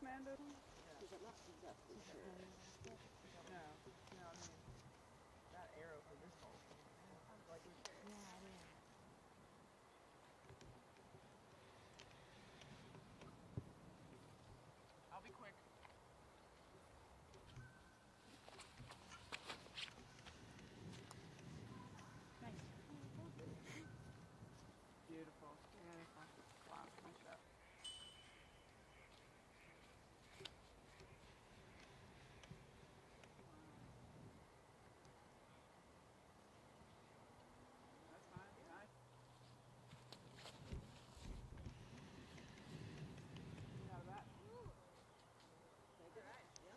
Amanda? Is it not exactly sure? No, I mean, that arrow for this hole. Like, Yeah, it is. I'll be quick. Nice. Beautiful. Beautiful. Wow, nice shot. That's fine. Nice. Got a bat. Take it. Yep.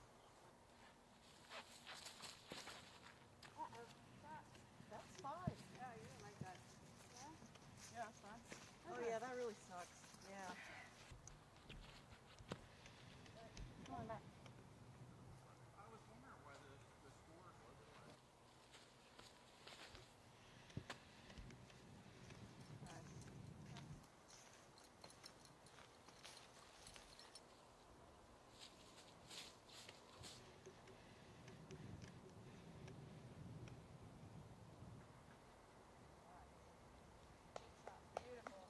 Uh-oh. That's fine. Yeah, you didn't like that. Yeah? Yeah, that's fine. Oh yeah, that really sucks. Yeah. Come on back. I was wondering why the scores wasn't like. Nice. Beautiful.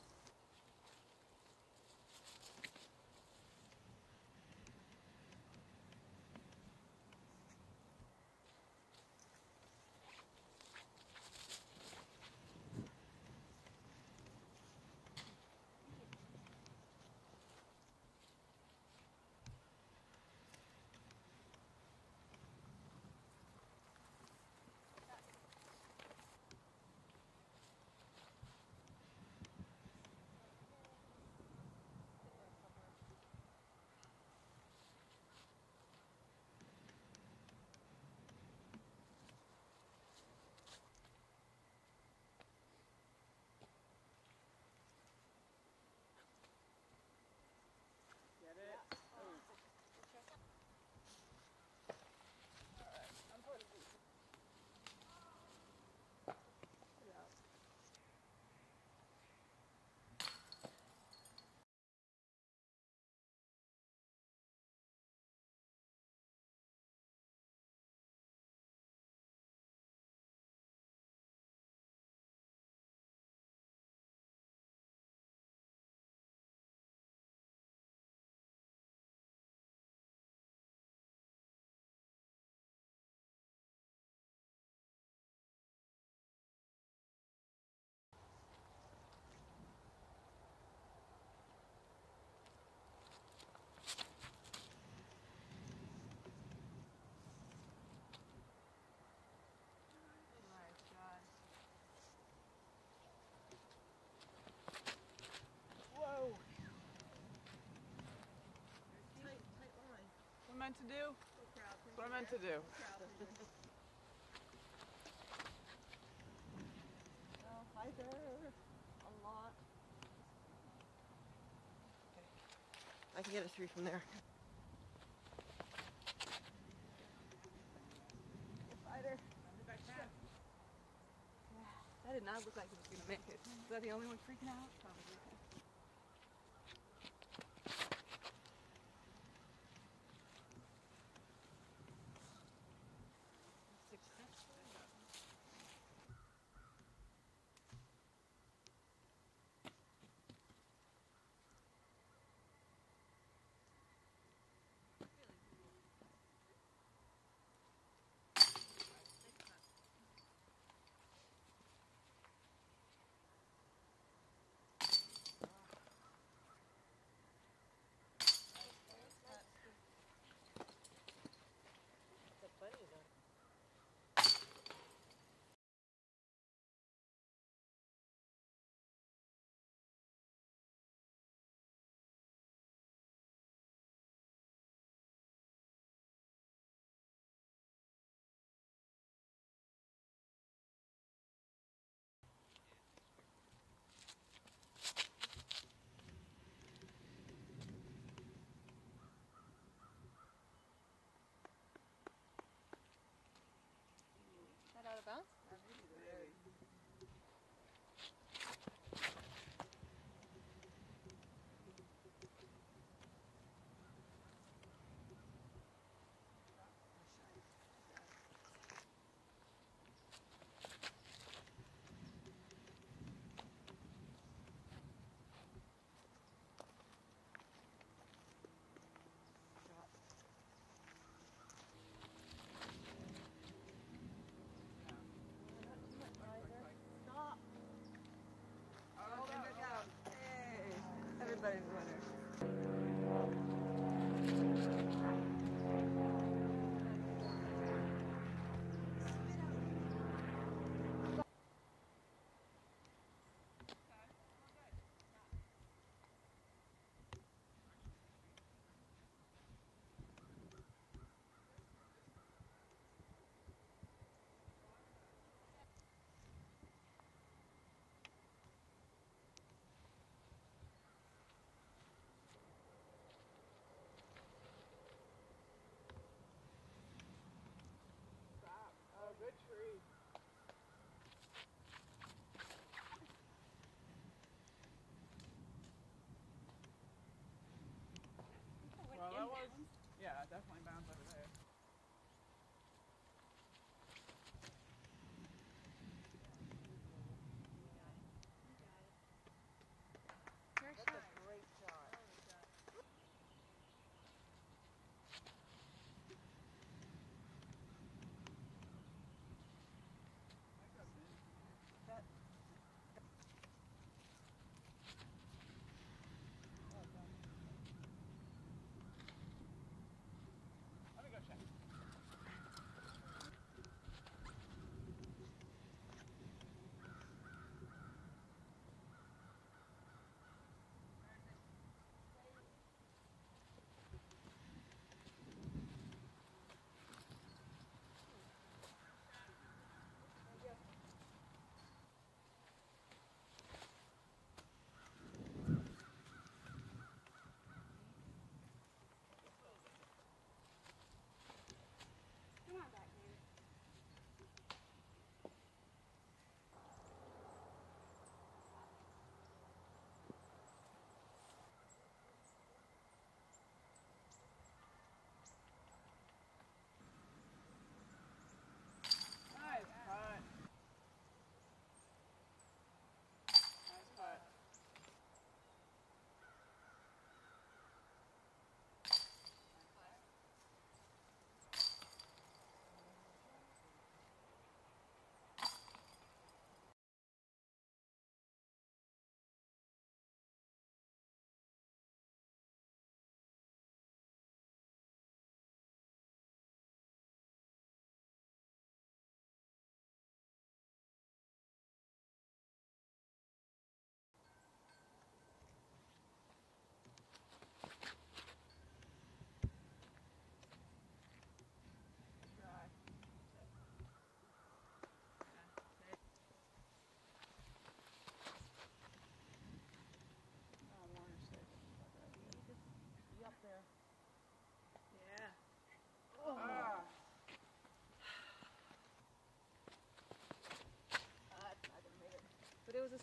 Get it? Oh. Alright, I'm putting it. Yeah. Nice shot. Whoa! Tight line. What am I meant to do? What am I meant to do? Oh, hi there. A lot. Okay. I can get a 3 from there. Fighter. That did not look like it was going to make it. Was that the only one freaking out? Probably.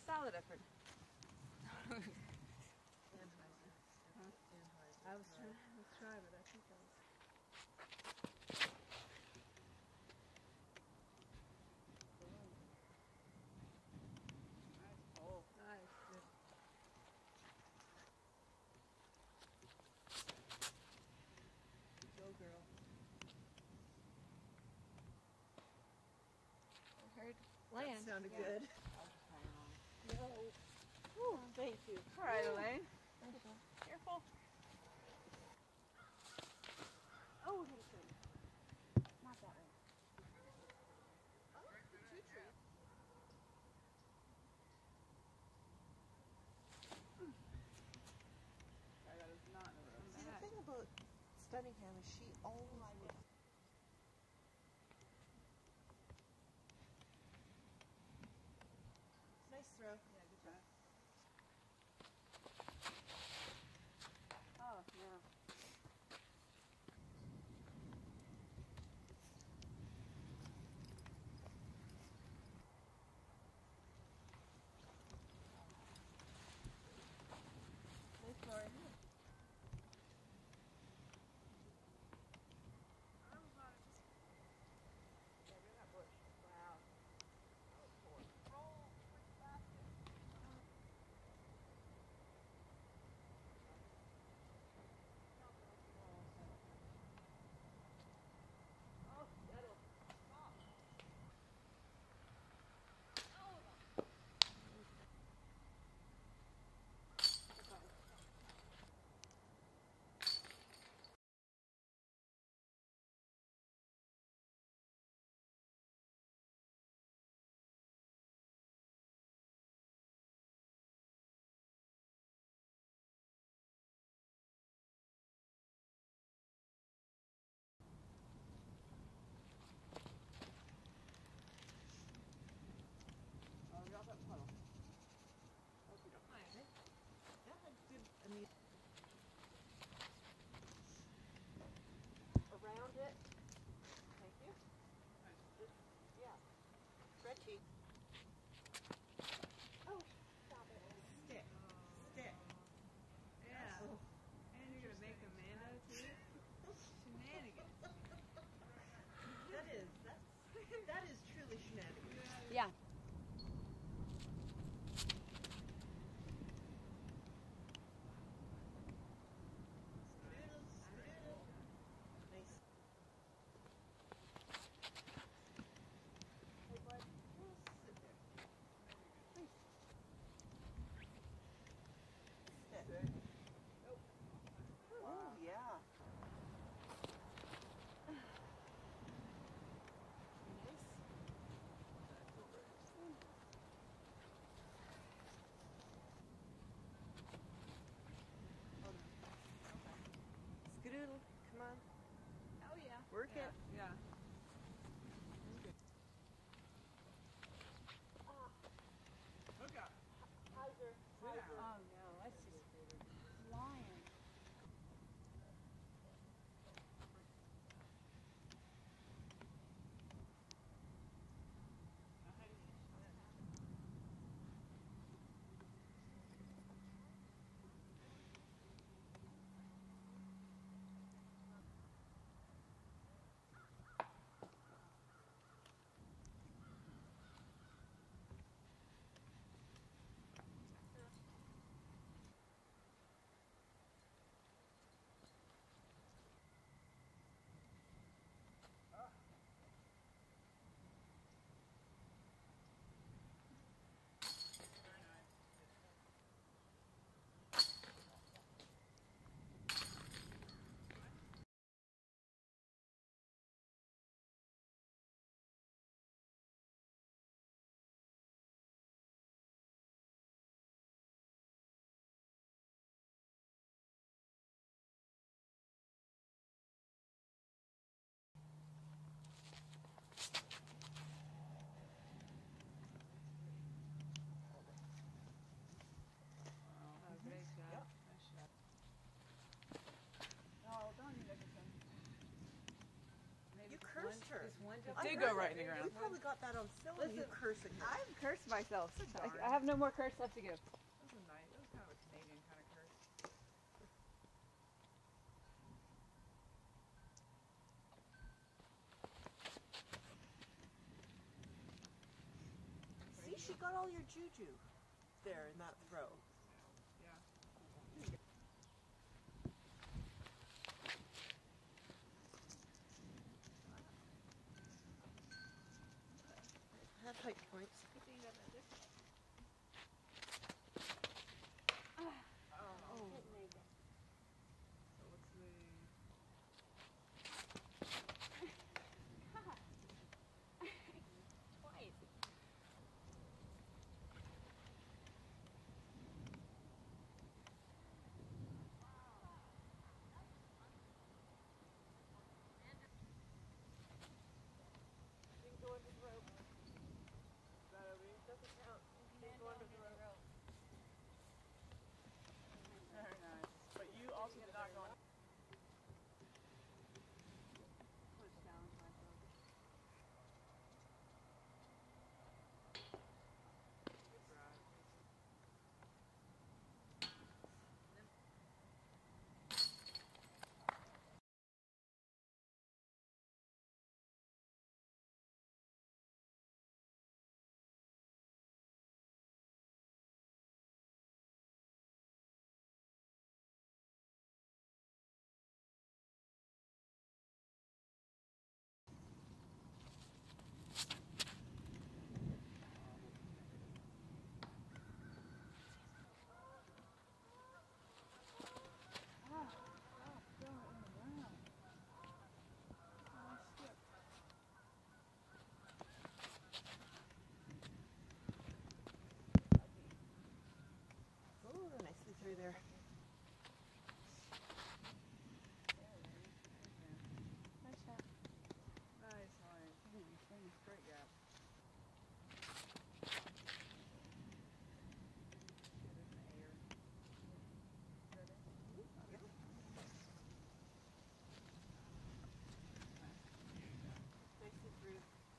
salad effort. Anheuser. I was trying, but I think I was. Nice. Oh, nice. Good. Go, girl. I heard land. That sounded Yeah. good. I'll just hang on. No. Whew, thank you. All right, Elaine. Thank you. Careful. Oh, hit a tree. Not that way. I got a knot in the See, the back. thing about Stunningham is she always looks. Nice throw. Yeah, good job. Oh, yeah. Nice Lauren. Wow. Oh, drop that puddle. Hope you don't mind it. That had good. I mean, around it. Thank you. Yeah. Stretchy. Oh, stop it. Stick. Stick. Yeah. Oh. And you're gonna make Amanda too? Shenanigans. That is truly shenanigans. Yeah. Nice. Hey, bud. Sit there. Please. Sit. Oh, yeah. Nice. Skadoodle. Come on. Oh yeah. Work yeah. it. Yeah. Look out. Hyzer. Oh no, that's just Lion. Did go right in the ground. You probably got that on film. You cursing. I've cursed myself. Darn. I have no more curse left to give. That was nice. That was kind of a Canadian kind of curse. See, she got all your juju there in that throw. Yeah. Have height points. Oh. So what's the... Didn't go under the rope. Is that over? Doesn't count. Didn't go under the rope. Very nice. But you also did not go on. Good drive. Oh, nicely through there. Nice line. Great gap. Get it in the air. Ready? Nicely through.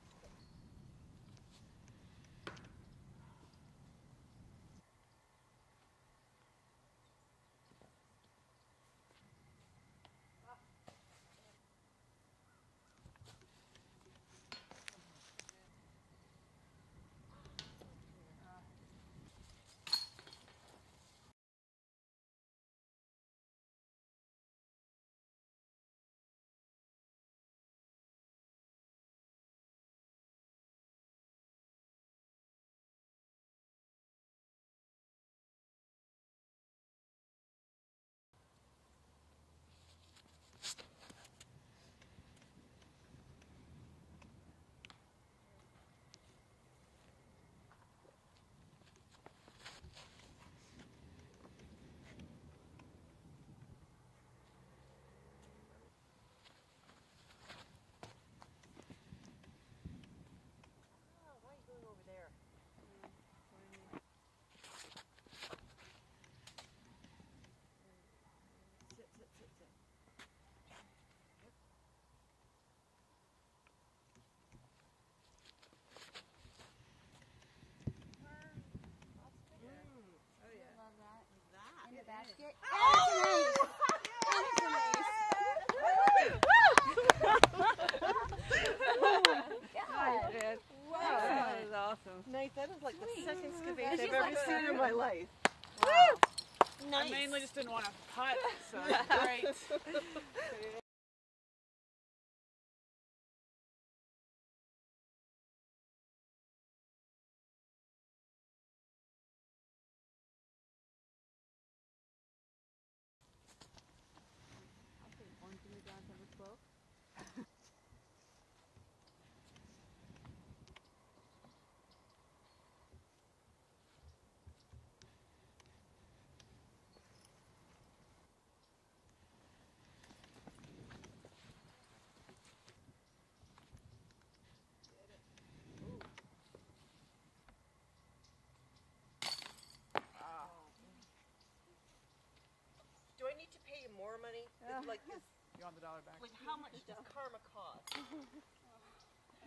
Oh, why are you going over there? Sit, sit, sit, sit. Oh yeah. Love that. That. In the basket. God, man. Wow, that is awesome. Nice. That is like the second And excavation she's I've ever like seen in my life. Wow. Nice. I mainly just didn't want to putt, so great. I'll take one to move down to number 12. Do I need to pay you more money? Yeah. Like, You want the dollar back? how much does karma cost?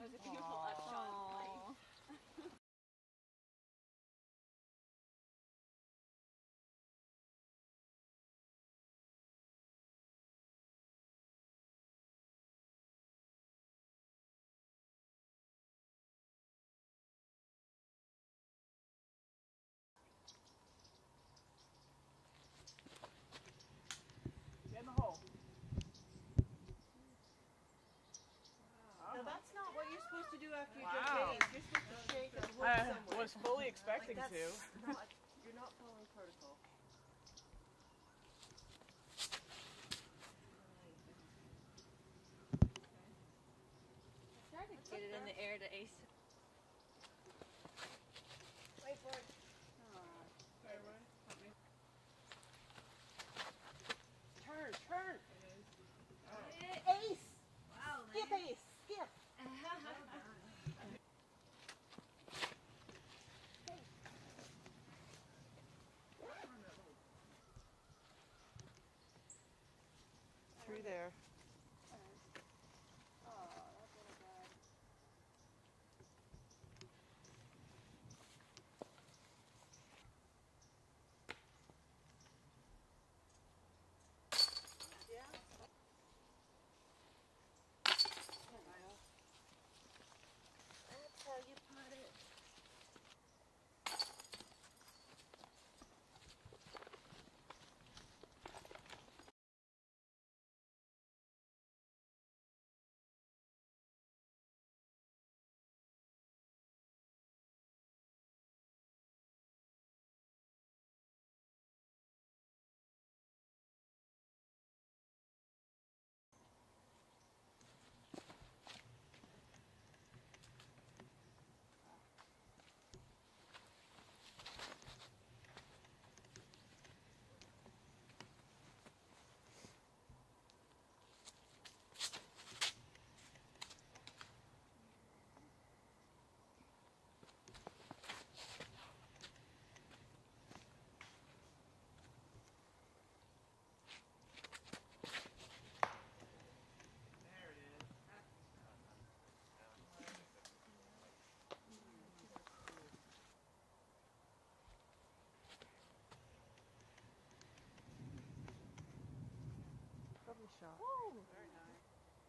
after you Wow. jump in. You're supposed to shake and look I somewhere. was fully Like expecting that's to. not, you're not following protocol. Try to get it in the air to ace. Wait for it. Turn, turn. Oh. Ace. Wow, Skip man. ace. Skip. Through there. Oh, that's what I got. That's how you put it. There it is. Lovely shot. Very nice.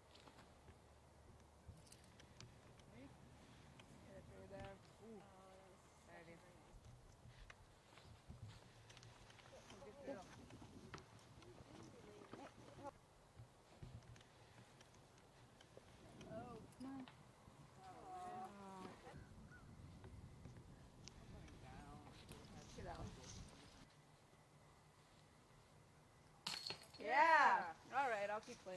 Get it through there. Ooh. There it is. Good deal. Oh, come on. Get out. Yeah. All right, I'll keep playing.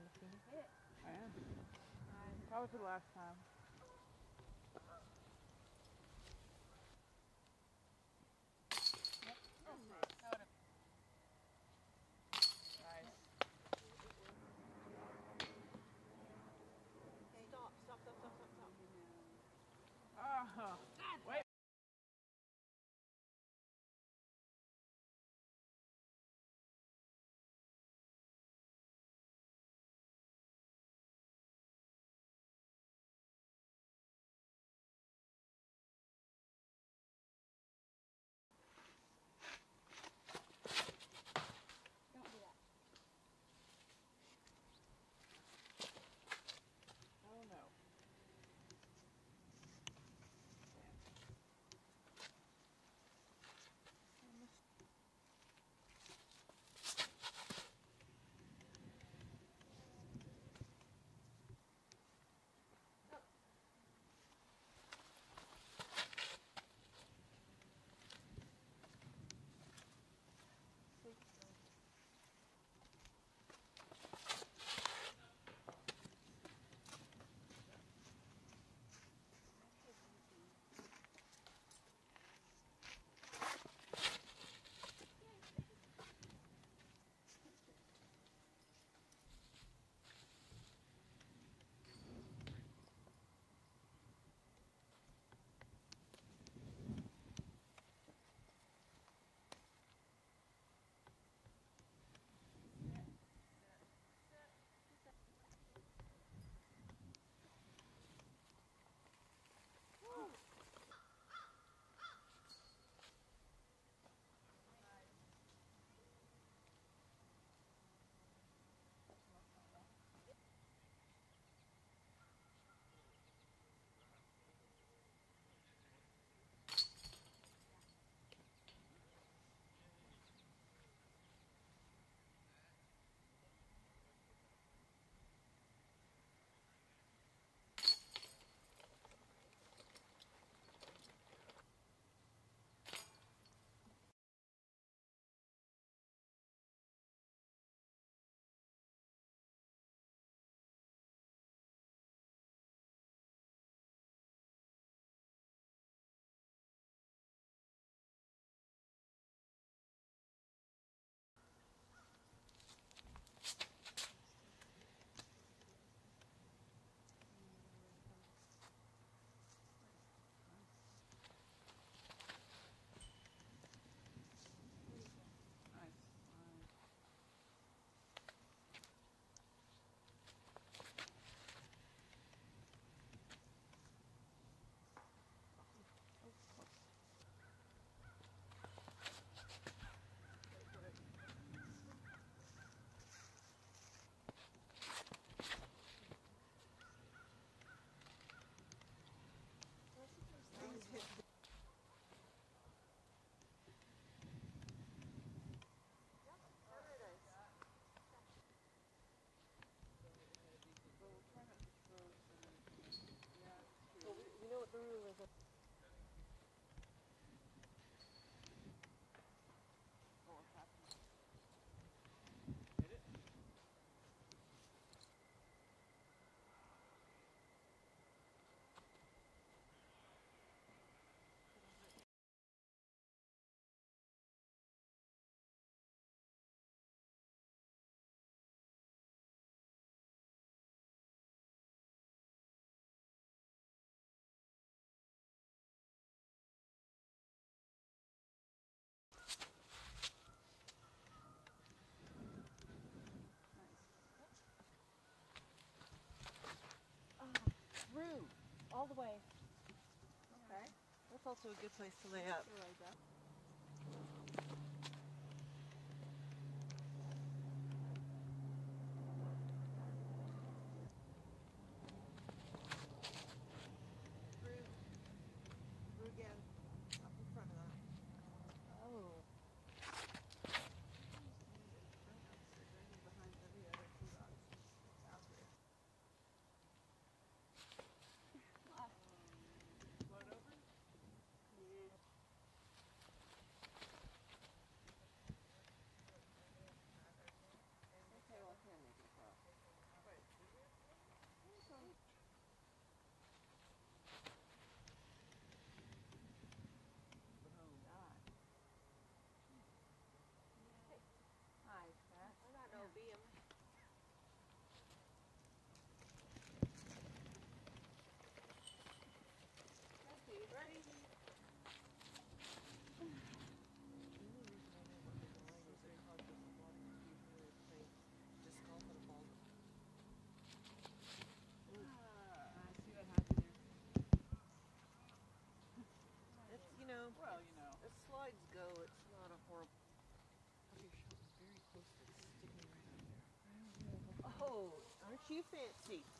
on the team? Hit it. I am. Probably for the last time. Oh, nice. Nice. Oh, wait. Don't do that. Oh no. Through, all the way. Okay. That's also a good place to lay up. Through again, up in front of that. Oh. Behind every other tree box out here. Float over? you fancy?